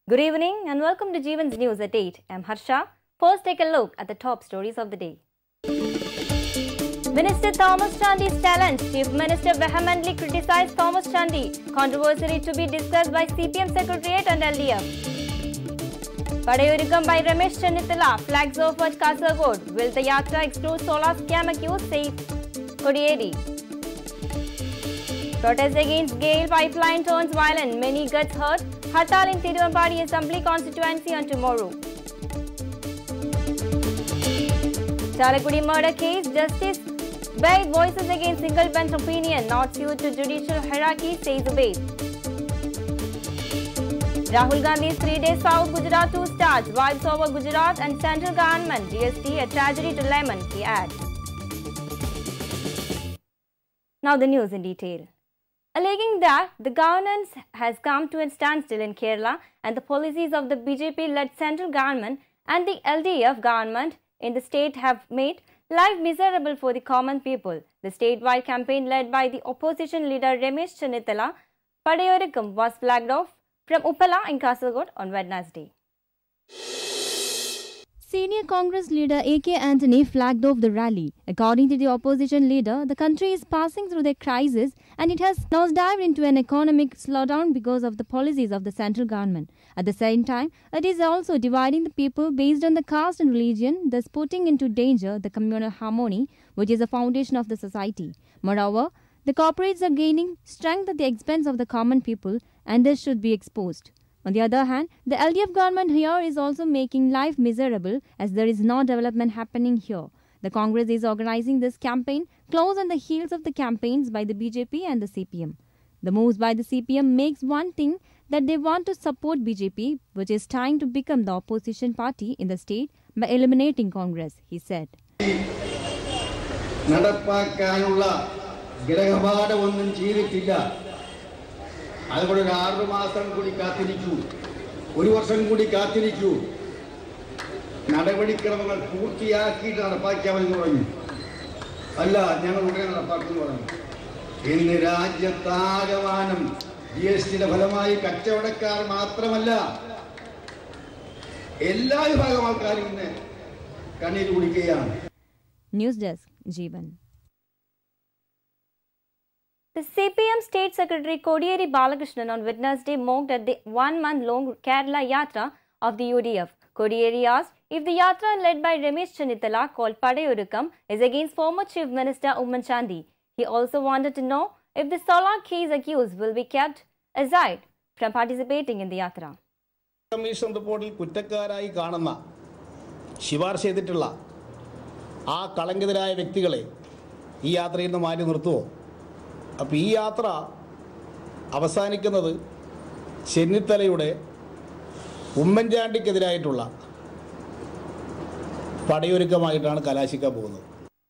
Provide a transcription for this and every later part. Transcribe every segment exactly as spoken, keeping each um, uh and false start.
Good evening and welcome to Jeevan's News at eight. I'm Harsha. First, take a look at the top stories of the day. Minister Thomas Chandy's talent. Chief Minister vehemently criticized Thomas Chandy. Controversy to be discussed by C P M Secretariat and L D F. Padayurikam by Ramesh Chennithila. Flags off at Kasaragod. Will the Yatra exclude solar scam accused? Says Kodiyeri. Protest against Gale pipeline turns violent. Many gets hurt. Hartal in Tiruvambadi Assembly constituency on tomorrow. Chalakudi murder case. Justice Baid voices against single bench opinion. Not suited to judicial hierarchy, says Baid. Rahul Gandhi's three-day South Gujarat tour starts. Vibes over Gujarat and central government. G S T a tragedy to Lemon, he adds. Now the news in detail. Alleging that the governance has come to a standstill in Kerala and the policies of the B J P-led central government and the L D F government in the state have made life miserable for the common people. The statewide campaign led by the opposition leader Ramesh Chennithila, Padayurikam, was flagged off from Uppala in Kasaragod on Wednesday. Senior Congress leader A K Antony flagged off the rally. According to the opposition leader, the country is passing through a crisis and it has nosedived into an economic slowdown because of the policies of the central government. At the same time, it is also dividing the people based on the caste and religion, thus putting into danger the communal harmony, which is the foundation of the society. Moreover, the corporates are gaining strength at the expense of the common people, and this should be exposed. On the other hand, the L D F government here is also making life miserable as there is no development happening here. The Congress is organizing this campaign close on the heels of the campaigns by the B J P and the C P M. The moves by the C P M makes one thing that they want to support B J P, which is trying to become the opposition party in the state by eliminating Congress, he said. അതുകൊണ്ട് ഒരു ആറ് മാസം കൂടി കാത്തിരിക്കൂ, ഒരു വർഷം കൂടി കാത്തിരിക്കൂ, നടപടിക്രമങ്ങൾ പൂർത്തിയാക്കിയിട്ട് നടപ്പാക്കാമെന്ന് പറഞ്ഞു. അല്ല, ഞങ്ങൾ ഉടനെ നടപ്പാക്കുമെന്ന് പറഞ്ഞു. ഇന്ന് രാജ്യത്താകമാനം ജി എസ് ടിയുടെ ഫലമായി കച്ചവടക്കാർ മാത്രമല്ല എല്ലാ വിഭാഗം ആൾക്കാരും ഇന്ന് കണ്ണീര് കുടിക്കുകയാണ്. News desk Jeevan. The C P M State Secretary Kodiyeri Balakrishnan on Wednesday mocked at the one-month-long Kerala Yatra of the U D F. Kodiyeri asked if the Yatra led by Ramesh Chennithila, called Padayurikam, is against former Chief Minister Umman Chandy. He also wanted to know if the solar case accused will be kept aside from participating in the Yatra. Commission reportil കുറ്റക്കാരായി കാണുന്ന ശിപാർശ ചെയ്തിട്ടുള്ള ആ കളങ്കിതരായ വ്യക്തികളെ ഈ യാത്രയിൽ നിന്ന് മാറ്റി നിർത്തുമോ? അപ്പോൾ ഈ യാത്ര അവസാനിക്കുന്നത് ചെന്നിത്തലയുടെ ഉമ്മൻചാണ്ടിക്കെതിരായിട്ടുള്ള പടയൊരുക്കമായിട്ടാണ് കലാശിക്കാൻ പോകുന്നത്.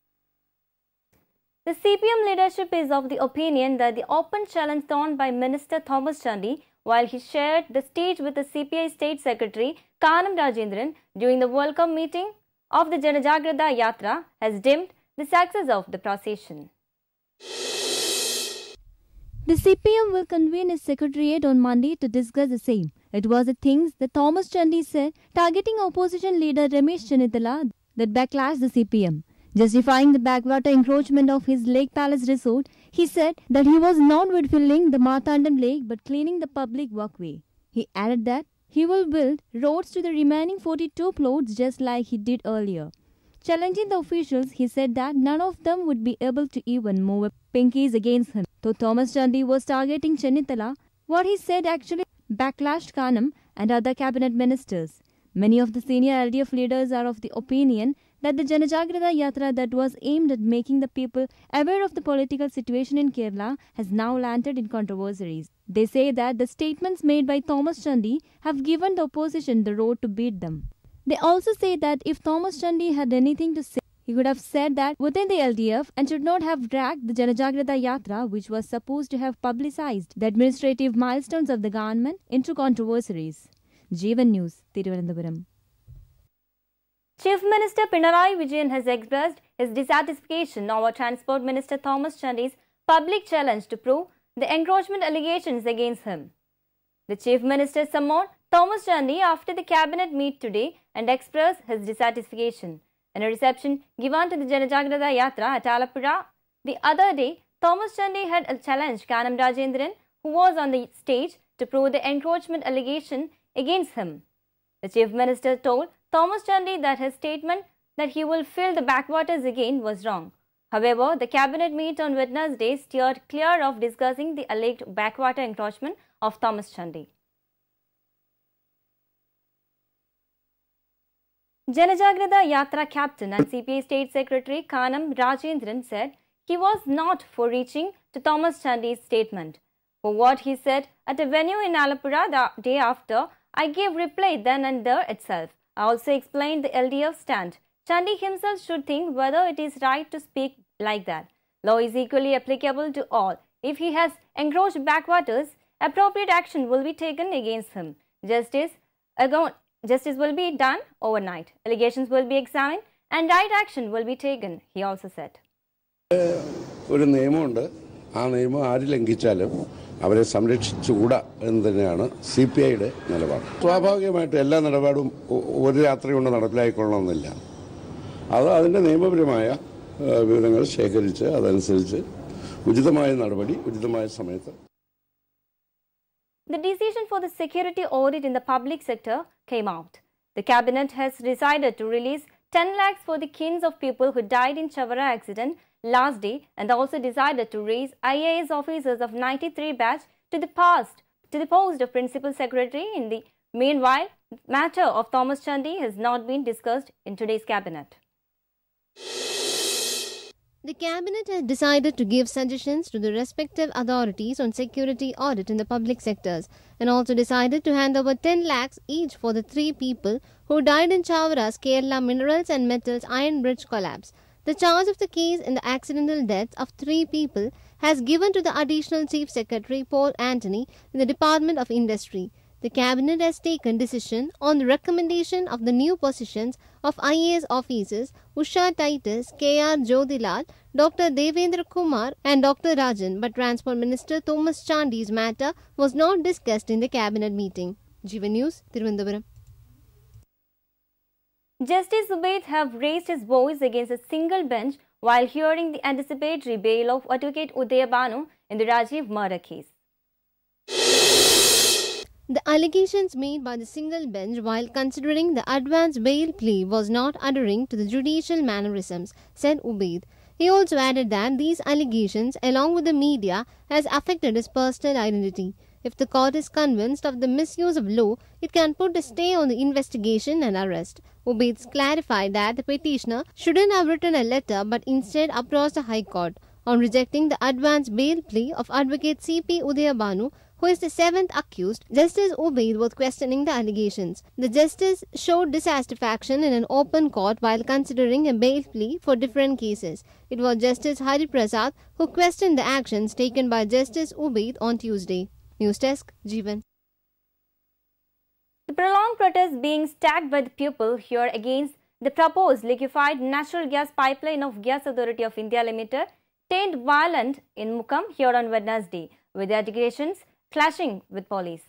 The C P M leadership is of the opinion that the open challenge thrown by Minister Thomas Chandy while he shared the stage with the C P I State Secretary Kanam Rajendran during the welcome meeting of the Janajagrada Yatra has dimmed the success of the procession. The C P M will convene its secretariat on Monday to discuss the same. It was the things that Thomas Chandy said targeting opposition leader Ramesh Chennithila that backlashed the C P M. Justifying the backwater encroachment of his Lake Palace resort, he said that he was not refilling the Marthandam Lake but cleaning the public walkway. He added that he will build roads to the remaining forty-two plots just like he did earlier. Challenging the officials, he said that none of them would be able to even move pinkies against him. Though Thomas Chandy was targeting Chennithila, what he said actually backlashed Kanam and other cabinet ministers. Many of the senior L D F leaders are of the opinion that the Janajagrada Yatra that was aimed at making the people aware of the political situation in Kerala has now landed in controversies. They say that the statements made by Thomas Chandy have given the opposition the road to beat them. They also say that if Thomas Chandy had anything to say, he could have said that within the L D F and should not have dragged the Janajagrada Yatra, which was supposed to have publicized the administrative milestones of the government, into controversies. Jeevan News, Thiruvananthapuram. Chief Minister Pinarayi Vijayan has expressed his dissatisfaction over Transport Minister Thomas Chandy's public challenge to prove the encroachment allegations against him. The Chief Minister summoned Thomas Chandi after the cabinet meet today and expressed his dissatisfaction. In a reception given to the Janajagrada Yatra at Alappuzha the other day, Thomas Chandi had challenged Kanam Rajendran, who was on the stage, to prove the encroachment allegation against him. The Chief Minister told Thomas Chandi that his statement that he will fill the backwaters again was wrong. However, the cabinet meet on Wednesday steered clear of discussing the alleged backwater encroachment of Thomas Chandi. Janajagrada Yatra captain and C P I State Secretary Kanam Rajendran said he was not for reaching to Thomas Chandi's statement. For what he said at a venue in Alappuzha the day after, I gave reply then and there itself. I also explained the L D F stand. Chandi himself should think whether it is right to speak like that. Law is equally applicable to all. If he has encroached backwaters, appropriate action will be taken against him. Justice, justice will be done overnight. Allegations will be examined and right action will be taken, he also said. ഒരു നിയമമുണ്ട് ആ നിയമം ആര് ലംഘിച്ചാലും അവരെ സംരക്ഷിച്ചുകൂടാ എന്ന് തന്നെയാണ് C P ഐയുടെ നിലപാട്. സ്വാഭാവികമായിട്ടും എല്ലാ നിലപാടും ഒരു രാത്രി കൊണ്ട് നടപ്പിലായിക്കൊള്ളണമെന്നില്ല. അത് അതിൻ്റെ നിയമപരമായ വിവരങ്ങൾ ശേഖരിച്ച് അതനുസരിച്ച് ഉചിതമായ നടപടി ഉചിതമായ സമയത്ത്. The decision for the security audit in the public sector came out. The cabinet has decided to release ten lakhs for the kins of people who died in Chavara accident last day and also decided to raise I A S officers of ninety-three batch to the past to the post of principal secretary. In the meanwhile, the matter of Thomas Chandi has not been discussed in today's cabinet. The cabinet has decided to give suggestions to the respective authorities on security audit in the public sectors and also decided to hand over ten lakhs each for the three people who died in Chavara's Kerala Minerals and Metals Iron Bridge collapse. The charge of the case in the accidental deaths of three people has given to the Additional Chief Secretary Paul Anthony in the Department of Industry. The cabinet has taken decision on the recommendation of the new positions of I A S officers Usha Titus, K R Jyotilal, Doctor Devendra Kumar and Doctor Rajan, but Transport Minister Thomas Chandi's matter was not discussed in the cabinet meeting. Jeevan News, Tirunelveli. Justice Ubaid have raised his voice against a single bench while hearing the anticipatory bail of Advocate Udaya Banu in the Rajiv murder case. The allegations made by the single bench while considering the advance bail plea was not adhering to the judicial mannerisms, said Ubaid. He also added that these allegations, along with the media, has affected his personal identity. If the court is convinced of the misuse of law, it can put a stay on the investigation and arrest. Ubaid clarified that the petitioner shouldn't have written a letter but instead approached the High Court. On rejecting the advance bail plea of Advocate C P Udaya Banu, who is the seventh accused, Justice Ubaid was questioning the allegations. The justice showed dissatisfaction in an open court while considering a bail plea for different cases. It was Justice Hari Prasad who questioned the actions taken by Justice Ubaid on Tuesday. News Desk, Jeevan. The prolonged protest being staged by the people here against the proposed liquefied natural gas pipeline of Gas Authority of India Limited turned violent in Mukkam here on Wednesday, with the allegations clashing with police.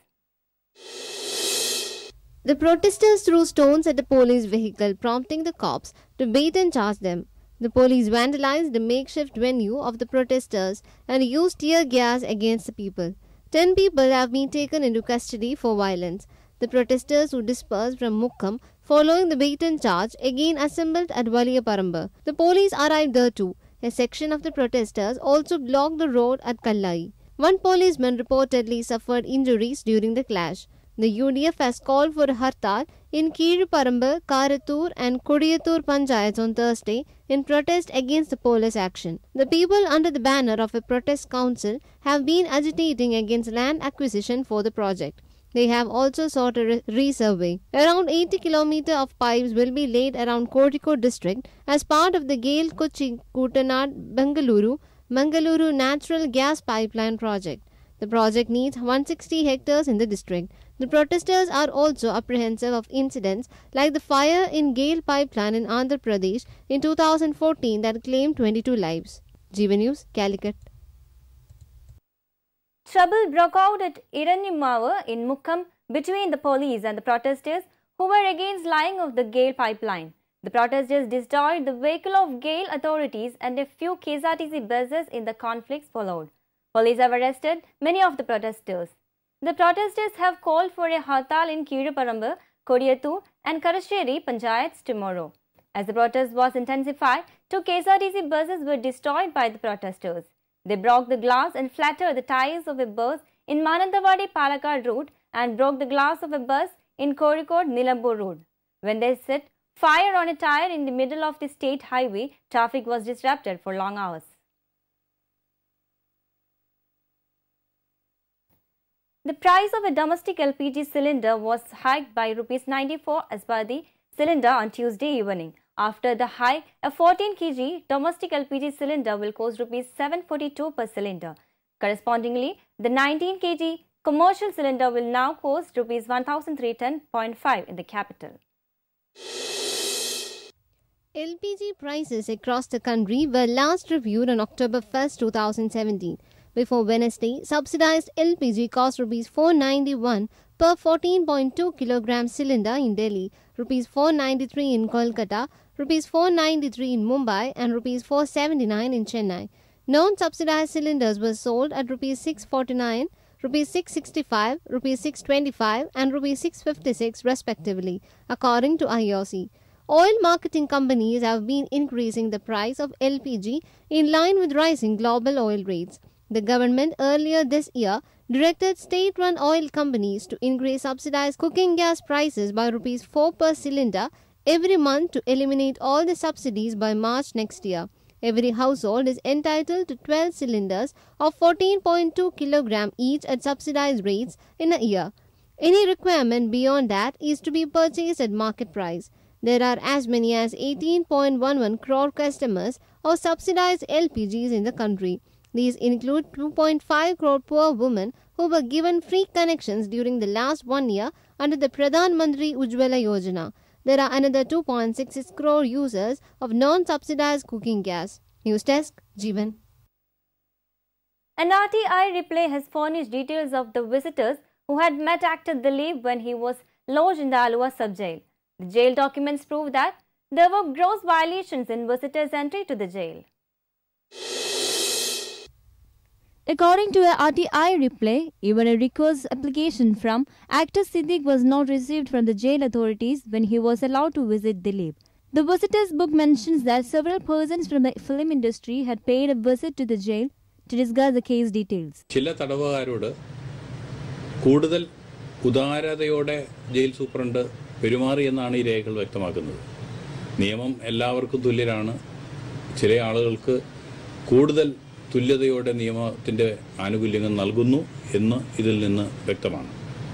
The protesters threw stones at the police vehicle, prompting the cops to beat and charge them. The police vandalized the makeshift venue of the protesters and used tear gas against the people. Ten people have been taken into custody for violence. The protesters who dispersed from Mukkam following the beat and charge again assembled at Valiyaparamba. The police arrived there too. A section of the protesters also blocked the road at Kallai. One policeman reportedly suffered injuries during the clash. The U D F has called for a hartal in Kizhuparamba, Karatur and Kodiyatur Panchayats on Thursday in protest against the police action. The people under the banner of a protest council have been agitating against land acquisition for the project. They have also sought a re- resurvey. Around eighty kilometers of pipes will be laid around Kozhikode district as part of the Gale Kochi Kutanad Bengaluru Mangaluru Natural Gas Pipeline Project. The project needs one hundred sixty hectares in the district. The protesters are also apprehensive of incidents like the fire in Gale Pipeline in Andhra Pradesh in two thousand fourteen that claimed twenty-two lives. Jeevan News, Calicut. Trouble broke out at Irannimavu in Mukkam between the police and the protesters who were against laying of the GAIL pipeline. The protesters destroyed the vehicle of GAIL authorities and a few K S R T C buses in the conflicts followed. Police have arrested many of the protesters. The protesters have called for a hartal in Kiriparambu, Kodiyattu and Karasheri Panchayats tomorrow. As the protest was intensified, two K S R T C buses were destroyed by the protesters. They broke the glass and flattened the tires of a bus in Mananthavadi Palakkad route and broke the glass of a bus in Kozhikode Nilambur route. When they set fire on a tire in the middle of the state highway, traffic was disrupted for long hours. The price of a domestic L P G cylinder was hiked by rupees ninety-four as per the cylinder on Tuesday evening. After the hike, a fourteen kilogram domestic L P G cylinder will cost rupees seven forty-two per cylinder. Correspondingly, the nineteen kilogram commercial cylinder will now cost rupees one thousand three hundred ten point five in the capital. L P G prices across the country were last reviewed on October first, two thousand seventeen. Before Wednesday, subsidized L P G cost rupees four ninety-one per fourteen point two kilogram cylinder in Delhi, rupees four ninety-three in Kolkata, rupees four ninety-three in Mumbai and rupees four seventy-nine in Chennai. Non-subsidized cylinders were sold at rupees six forty-nine, rupees six sixty-five, rupees six twenty-five and rupees six fifty-six respectively, according to I O C. Oil marketing companies have been increasing the price of L P G in line with rising global oil rates. The government earlier this year directed state-run oil companies to increase subsidized cooking gas prices by rupees four per cylinder every month to eliminate all the subsidies by March next year. Every household is entitled to twelve cylinders of fourteen point two kilogram each at subsidized rates in a year. Any requirement beyond that is to be purchased at market price. There are as many as eighteen point one one crore customers of subsidized L P Gs in the country. These include two point five crore poor women who were given free connections during the last one year under the Pradhan Mantri Ujjwala Yojana. There are another two point six six crore users of non-subsidized cooking gas. News Desk, Jeevan. An R T I replay has furnished details of the visitors who had met actor Dilip when he was lodged in the Alua sub-jail. The jail documents prove that there were gross violations in visitors' entry to the jail. According to a R T I replay, even a request application from actor Siddiq was not received from the jail authorities when he was allowed to visit Dilip. The visitors book mentions that several persons from the film industry had paid a visit to the jail to discuss the case details. ചില തടവുകാരോട് കൂടുതൽ ഉദാരതയോടെ jail superintendent പെരുമാറി എന്നാണ് ഈ രേഖകൾ വ്യക്തമാക്കുന്നത്. നിയമം എല്ലാവർക്കും തുല്യരാണ്. ചില ആളുകൾക്ക് കൂടുതൽ തുല്യതയോടെ നിയമത്തിന്റെ ആനുകൂല്യങ്ങൾ നൽകുന്നു എന്ന് ഇതിൽ നിന്ന് വ്യക്തമാണ്.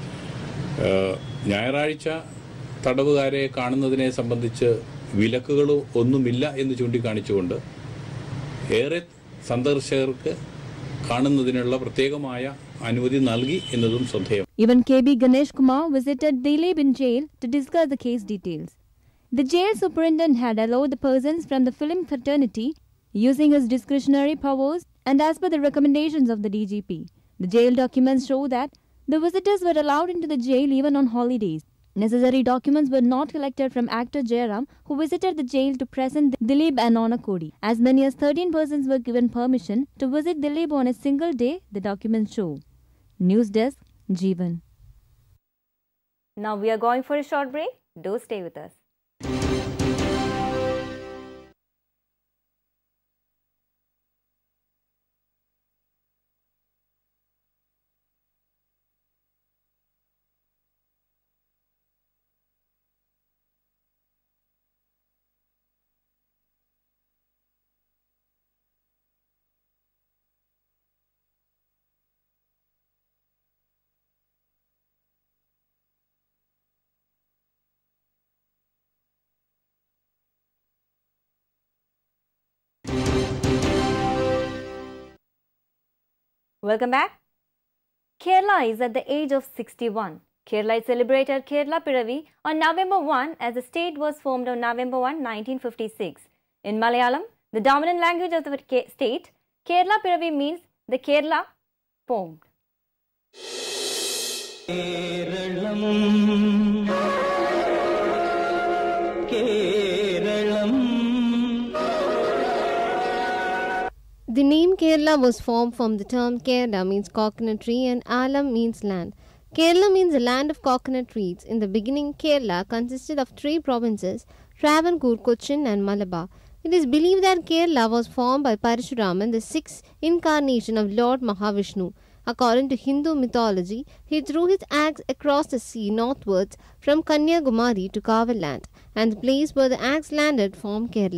ഞായറാഴ്ച തടവുകാരെ കാണുന്നതിനെ സംബന്ധിച്ച് വിലക്കുകളോ ഒന്നുമില്ല എന്ന് ചൂണ്ടിക്കാണിച്ചുകൊണ്ട് ഏറെ സന്ദർശകർക്ക് കാണുന്നതിനുള്ള പ്രത്യേകമായ അനുമതി നൽകി എന്നതും ശ്രദ്ധേയം. Even K B Ganesh Kumar visited Dilip in jail to discuss the case details. The jail superintendent had allowed the persons from the film fraternity using his discretionary powers and as per the recommendations of the D G P. The jail documents show that the visitors were allowed into the jail even on holidays. Necessary documents were not collected from actor Jairam, who visited the jail to present Dilip and Honor Kodi. As many as thirteen persons were given permission to visit Dilip on a single day, the documents show. News Desk, Jeevan. Now we are going for a short break. Do stay with us. Welcome back. Kerala is at the age of sixty-one. Kerala celebrated Kerala Piravi on November first as the state was formed on November first, nineteen fifty-six. In Malayalam, the dominant language of the state, Kerala Piravi means the Kerala formed. The name Kerala was formed from the term Kerala means coconut tree and Alam means land. Kerala means the land of coconut trees. In the beginning, Kerala consisted of three provinces, Travancore, Cochin and Malabar. It is believed that Kerala was formed by Parashuraman, the sixth incarnation of Lord Mahavishnu. According to Hindu mythology, he threw his axe across the sea northwards from Kanyakumari to Kaval land, and the place where the axe landed formed Kerala.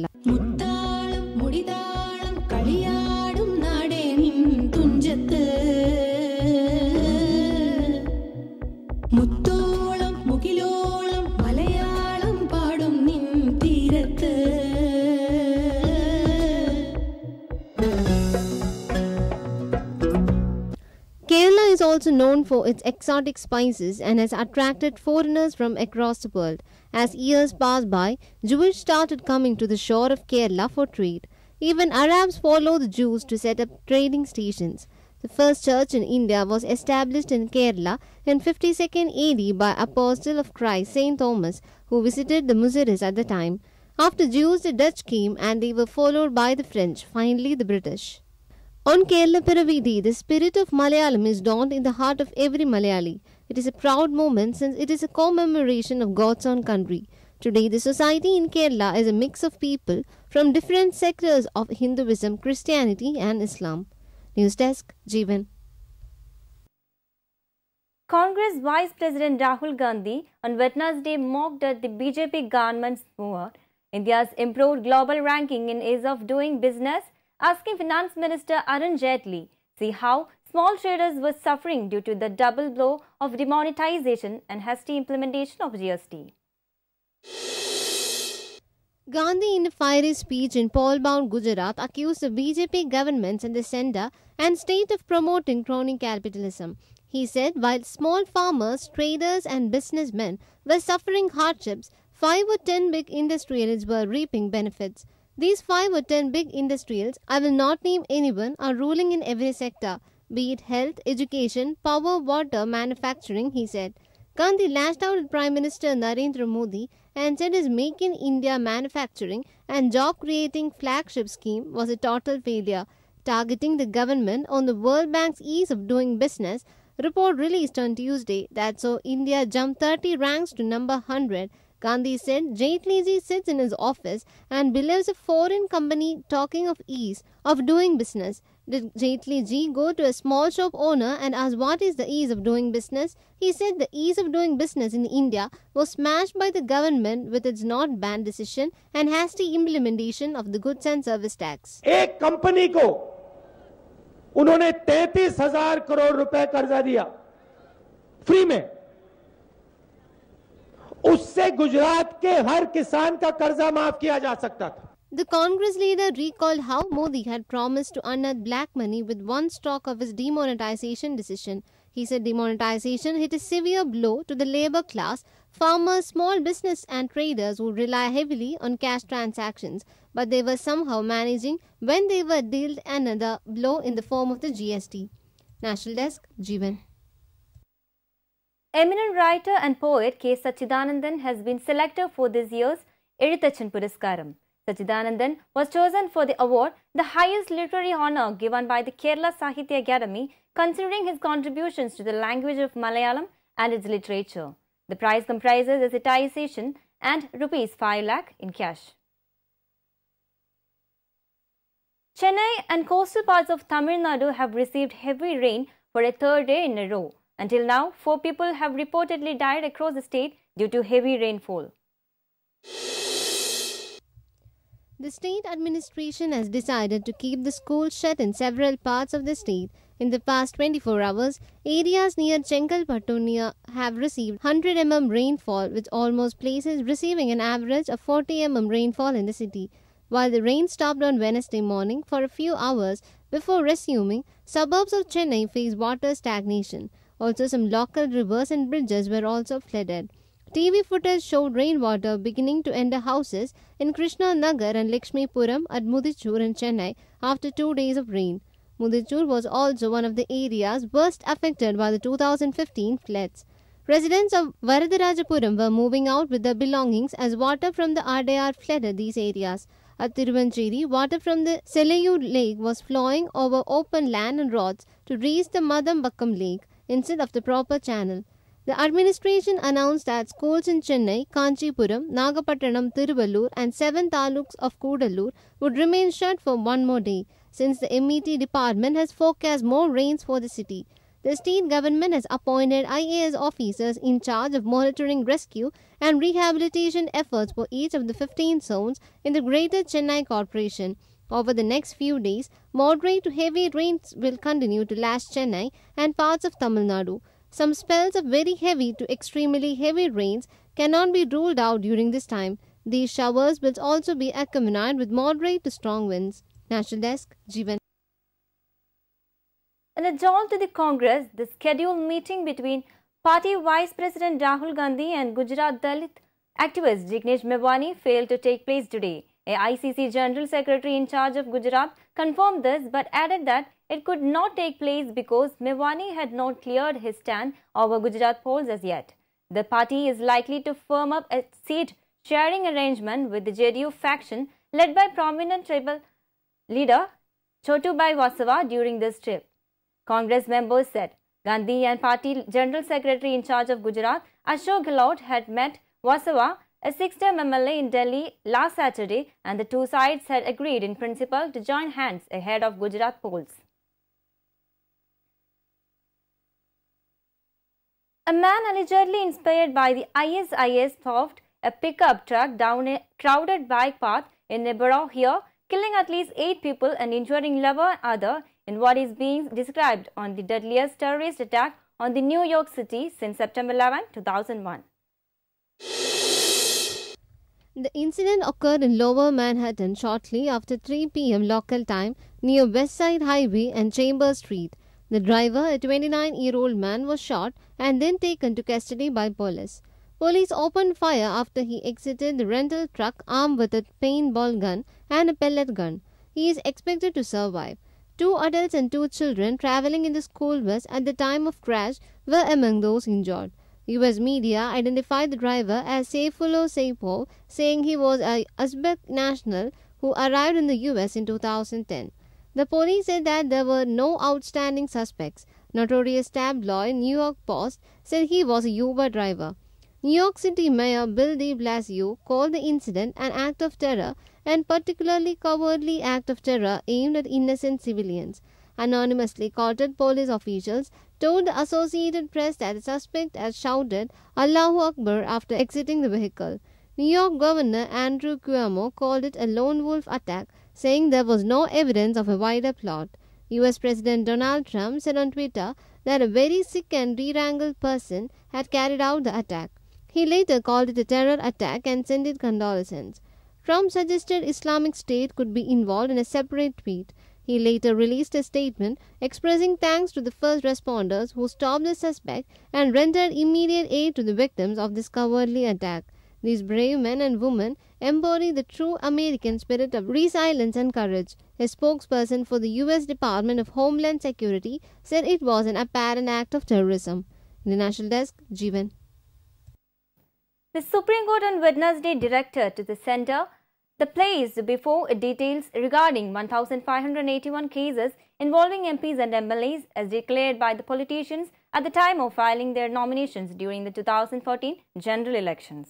Kerala is also known for its exotic spices and has attracted foreigners from across the world. As years passed by, Jews started coming to the shore of Kerala for trade. Even Arabs followed the Jews to set up trading stations. The first church in India was established in Kerala in fifty-second A D by Apostle of Christ Saint Thomas, who visited the Muziris at the time. After Jews, the Dutch came and they were followed by the French, finally the British. On Kerala Piravi Day, the spirit of Malayalam is dawned in the heart of every Malayali. It is a proud moment since it is a commemoration of God's own country. Today, the society in Kerala is a mix of people from different sectors of Hinduism, Christianity and Islam. News Desk, Jeevan. Congress Vice President Rahul Gandhi on Wednesday mocked at the B J P government's move, India's improved global ranking in ease of doing business, asking Finance Minister Arun Jaitley see how small traders were suffering due to the double blow of demonetization and hasty implementation of G S T. Gandhi, in a fiery speech in Polbound, Gujarat, accused the B J P governments and the centre and state of promoting crony capitalism. He said while small farmers, traders and businessmen were suffering hardships, five or ten big industrialists were reaping benefits. These five or ten big industrials, I will not name anyone, are ruling in every sector, be it health, education, power, water, manufacturing, he said. Gandhi lashed out at Prime Minister Narendra Modi and said his Make in India manufacturing and job-creating flagship scheme was a total failure. Targeting the government on the World Bank's ease of doing business, report released on Tuesday that saw India jump thirty ranks to number one hundred. Gandhi said Jaitley ji sits in his office and believes a foreign company talking of ease of doing business. Did Jaitley ji go to a small shop owner and ask what is the ease of doing business? He said the ease of doing business in India was smashed by the government with its not ban decision and hasty implementation of the goods and service tax. एक company को उन्होंने तैंतीस हजार करोड़ रुपए कर्जा दिया free में, उससे गुजरात के हर किसान का कर्जा माफ किया जा सकता था. The Congress leader recalled how Modi had promised to unearth black money with one stroke of his demonetization decision. He said demonetization hit a severe blow to the labor class, farmers, small business and traders who rely heavily on cash transactions, but they were somehow managing when they were dealt another blow in the form of the G S T. National Desk, Jeevan. Eminent writer and poet K. Sachidanandan has been selected for this year's Ezhuthachan Puraskaram. Sachidanandan was chosen for the award, the highest literary honour given by the Kerala Sahitya Academy, considering his contributions to the language of Malayalam and its literature. The prize comprises a citation and rupees five lakh in cash. Chennai and coastal parts of Tamil Nadu have received heavy rain for a third day in a row. Until now, four people have reportedly died across the state due to heavy rainfall. The state administration has decided to keep the schools shut in several parts of the state. In the past twenty-four hours, areas near Chengalpattu have received one hundred millimeters rainfall, with almost places receiving an average of forty millimeters rainfall in the city. While the rain stopped on Wednesday morning for a few hours before resuming, suburbs of Chennai face water stagnation. Also, some local rivers and bridges were also flooded. T V footage showed rainwater beginning to enter houses in Krishna Nagar and Lakshmipuram at Mudithur in Chennai after two days of rain. Mudittur was also one of the areas worst affected by the two thousand fifteen floods. Residents of Varadarajapuram were moving out with their belongings as water from the Adayar flooded these areas. At Tiruvancheri, water from the Selayur lake was flowing over open land and roads to reach the Madambakkam lake instead of the proper channel. The administration announced that schools in Chennai, Kanchipuram, Nagapattinam, Tiruvallur and seven taluks of Kudallur would remain shut for one more day, since the M E T department has forecast more rains for the city. The state government has appointed I A S officers in charge of monitoring rescue and rehabilitation efforts for each of the fifteen zones in the Greater Chennai Corporation. Over the next few days, moderate to heavy rains will continue to lash Chennai and parts of Tamil Nadu. Some spells of very heavy to extremely heavy rains cannot be ruled out during this time. These showers will also be accompanied with moderate to strong winds. National Desk, Jeevan. In a jolt to the Congress, the scheduled meeting between Party Vice President Rahul Gandhi and Gujarat Dalit activist Jignesh Mewani failed to take place today. A I C C General Secretary in charge of Gujarat confirmed this but added that it could not take place because Mewani had not cleared his stand over Gujarat polls as yet. The party is likely to firm up a seat-sharing arrangement with the J D U faction led by prominent tribal leader Chotubai Vasava during this trip. Congress members said Gandhi and party General Secretary in charge of Gujarat, Ashok Gehlot, had met Vasava, a six-term M L A in Delhi last Saturday, and the two sides had agreed in principle to join hands ahead of Gujarat polls. A man allegedly inspired by the I S I S stopped a pickup truck down a crowded bike path in Nebara here, killing at least eight people and injuring eleven others in what is being described on the deadliest terrorist attack on the New York City since September eleventh, two thousand one. The incident occurred in Lower Manhattan shortly after three p m local time near West Side Highway and Chambers Street. The driver, a twenty-nine-year-old man, was shot and then taken to custody by police. Police opened fire after he exited the rental truck armed with a paintball gun and a pellet gun. He is expected to survive. Two adults and two children traveling in the school bus at the time of crash were among those injured. U S media identified the driver as Saifullah Saipov, saying he was a Uzbek national who arrived in the U S in two thousand ten. The police said that there were no outstanding suspects. Notorious tabloid New York Post said he was a Uber driver. New York City Mayor Bill de Blasio called the incident an act of terror and particularly cowardly act of terror aimed at innocent civilians. Anonymously quoted police officials told the Associated Press that the suspect had shouted Allahu Akbar after exiting the vehicle. New York Governor Andrew Cuomo called it a lone wolf attack, saying there was no evidence of a wider plot. U S President Donald Trump said on Twitter that a very sick and deranged person had carried out the attack. He later called it a terror attack and sent it condolences. Trump suggested Islamic State could be involved in a separate tweet. He later released a statement expressing thanks to the first responders who stopped the suspect and rendered immediate aid to the victims of this cowardly attack. These brave men and women embody the true American spirit of resilience and courage. A spokesperson for the U S Department of Homeland Security said it was an apparent act of terrorism. In the National Desk, Jeevan. The Supreme Court on Wednesday directed to the Centre the place before it details regarding one thousand five hundred eighty-one cases involving M Ps and M L As as declared by the politicians at the time of filing their nominations during the two thousand fourteen general elections.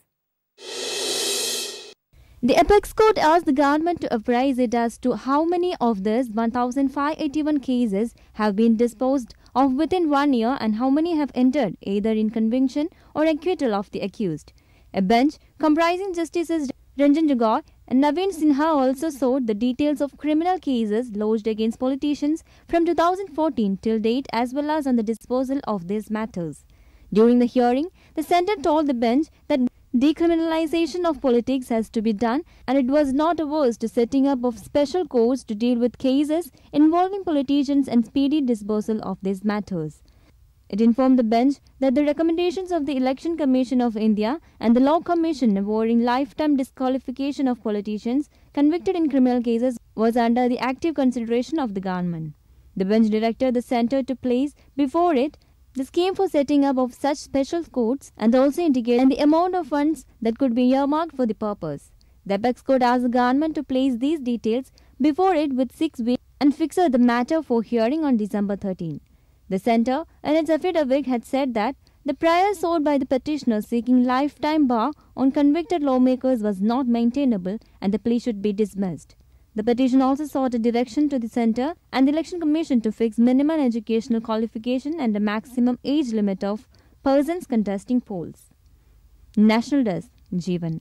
The Apex Court asked the government to apprise it as to how many of these one thousand five hundred eighty-one cases have been disposed of within one year and how many have entered either in conviction or acquittal of the accused. A bench comprising Justices Ranjan Gogoi and Naveen Sinha also sought the details of criminal cases lodged against politicians from two thousand fourteen till date as well as on the disposal of these matters. During the hearing, the centre told the bench that decriminalization of politics has to be done and it was not averse to setting up of special courts to deal with cases involving politicians and speedy disposal of these matters. It informed the bench that the recommendations of the Election Commission of India and the Law Commission averting lifetime disqualification of politicians convicted in criminal cases was under the active consideration of the government. The bench directed the centre to place before it the scheme for setting up of such special courts and also indicated the amount of funds that could be earmarked for the purpose. The apex court asked the government to place these details before it with six weeks and fixed the matter for hearing on December thirteenth. The centre, in its affidavit, had said that the prior sought by the petitioner seeking lifetime bar on convicted lawmakers was not maintainable and the plea should be dismissed. The petition also sought a direction to the centre and the Election Commission to fix minimum educational qualification and a maximum age limit of persons contesting polls. National Desk, Jeevan.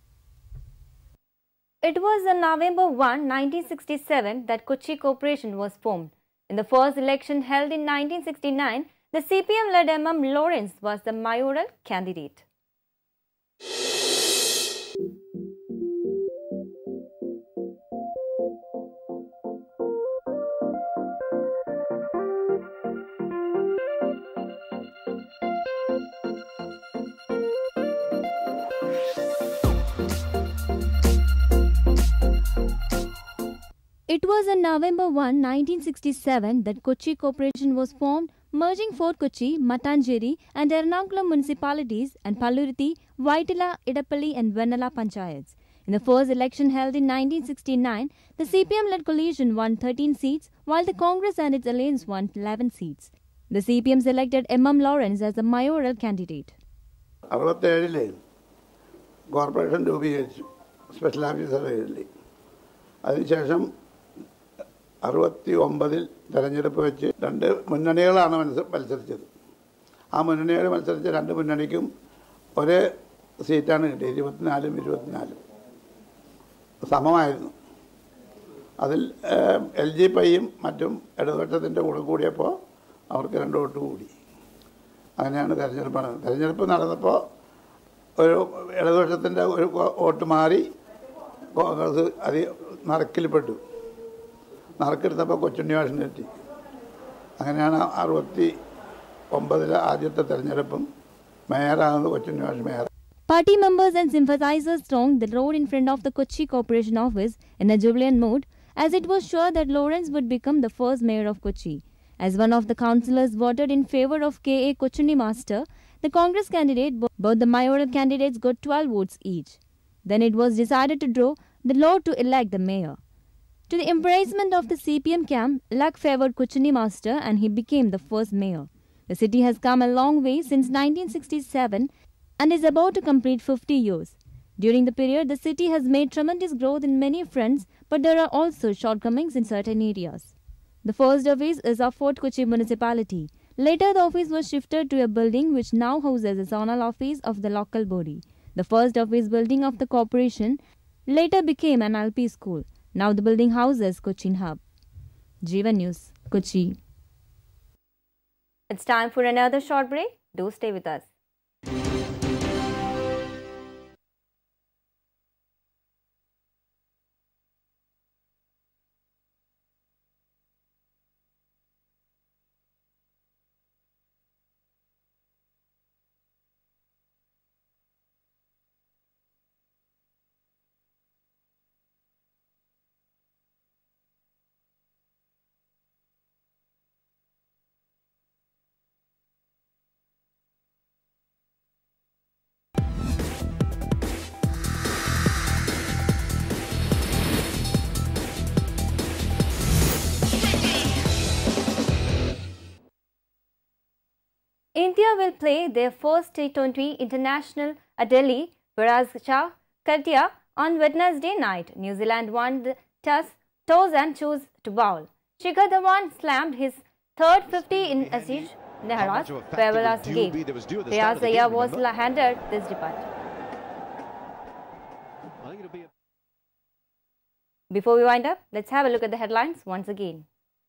It was on November first, nineteen sixty-seven that Kochi Corporation was formed. In the first election held in nineteen sixty-nine, the C P M-led M M Lawrence was the mayoral candidate. It was on November first, nineteen sixty-seven that Kochi Corporation was formed, merging Fort Kochi, Mattancherry and Ernakulam municipalities and Pallurthi, Vaitala, Idapalli and Vennala panchayats. In the first election held in nineteen sixty-nine, the C P M-led coalition won thirteen seats, while the Congress and its alliance won eleven seats. The C P M selected M M Lawrence as the mayoral candidate. അറുപത്തേഴിലെ corporation രൂപീകരിച്ചു special ഓഫീസറുടെ കീഴിൽ. അതിനുശേഷം അറുപത്തി ഒമ്പതിൽ തെരഞ്ഞെടുപ്പ് വെച്ച് രണ്ട് മുന്നണികളാണ് മത്സരിച്ചത്. ആ മുന്നണികൾ മത്സരിച്ച രണ്ട് മുന്നണിക്കും ഒരേ സീറ്റാണ് കിട്ടിയത്, ഇരുപത്തിനാലും ഇരുപത്തിനാലും സമമായിരുന്നു. അതിൽ എൽ ജി പൈയും മറ്റും ഇടതുപക്ഷത്തിൻ്റെ കൂടെ കൂടിയപ്പോൾ അവർക്ക് രണ്ട് വോട്ട് കൂടി. അങ്ങനെയാണ് തെരഞ്ഞെടുപ്പ് നടന്നത്. തെരഞ്ഞെടുപ്പ് നടന്നപ്പോൾ ഒരു ഇടതുപക്ഷത്തിൻ്റെ ഒരു വോട്ട് മാറി കോൺഗ്രസ് അതി നറുക്കിൽപ്പെട്ടു. നറുക്കെടുത്തപ്പോൾ കൊച്ചുണ്ണിവാസന് കിട്ടി. അങ്ങനെയാണ് അറുപത്തി ഒമ്പതിലെ ആദ്യത്തെ തെരഞ്ഞെടുപ്പും മേയറാകുന്നത് Kochunnivasan mayor. Party members and sympathizers thronged the road in front of the Kochi Corporation office in a jubilant mood, as it was sure that Lawrence would become the first mayor of Kochi. As one of the councillors voted in favour of K A Kochunni Master, the Congress candidate, both the mayoral candidates got twelve votes each. Then it was decided to draw the lot to elect the mayor. To the embarrassment of the C P M camp, luck favoured Kochunni Master and he became the first mayor. The city has come a long way since nineteen sixty-seven and is about to complete fifty years. During the period, the city has made tremendous growth in many fronts, but there are also shortcomings in certain areas. The first office is of Fort Kochi municipality. Later, the office was shifted to a building which now houses the zonal office of the local body. The first office building of the corporation later became an L P school. Now the building houses Cochin Hub. Jeevan News, Kochi. It's time for another short break. Do stay with us. India will play their first T twenty international at Delhi, whereas Katia on Wednesday night. New Zealand won the toss, toss and chose to bowl. Shikhar Dhawan slammed his third fifty in Ashish Nehra's farewell game. Riyaz Ayya was handed this debut. Before we wind up, let's have a look at the headlines once again.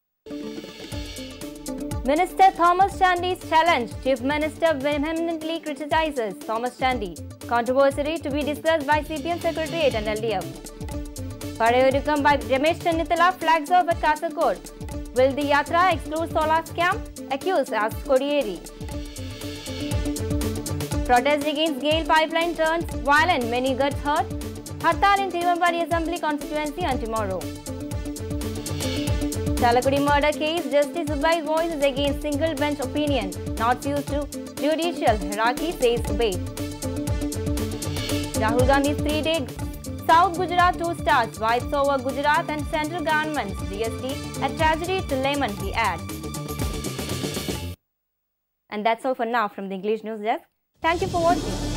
Minister Thomas Chandy's challenge. Chief Minister vehemently criticizes Thomas Chandy. Controversy to be discussed by C P M Secretariat and L D F. Padayurukam by Ramesh Chennithila flags off at Kasaragod. Will the Yatra exclude solar scam? Accused asks Kodiyeri. Protest against Gale pipeline turns violent. Many get hurt. Hartal in Tirunelveli Assembly constituency on tomorrow. Chalakudi murder case, Justice Ubay voices against single bench opinion, not used to judicial hierarchy, says Ubay. Rahul Gandhi's three-day South Gujarat tour starts, wipes over Gujarat and central government's G S T, a tragedy to laymen, he adds. And that's all for now from the English News Desk. Thank you for watching.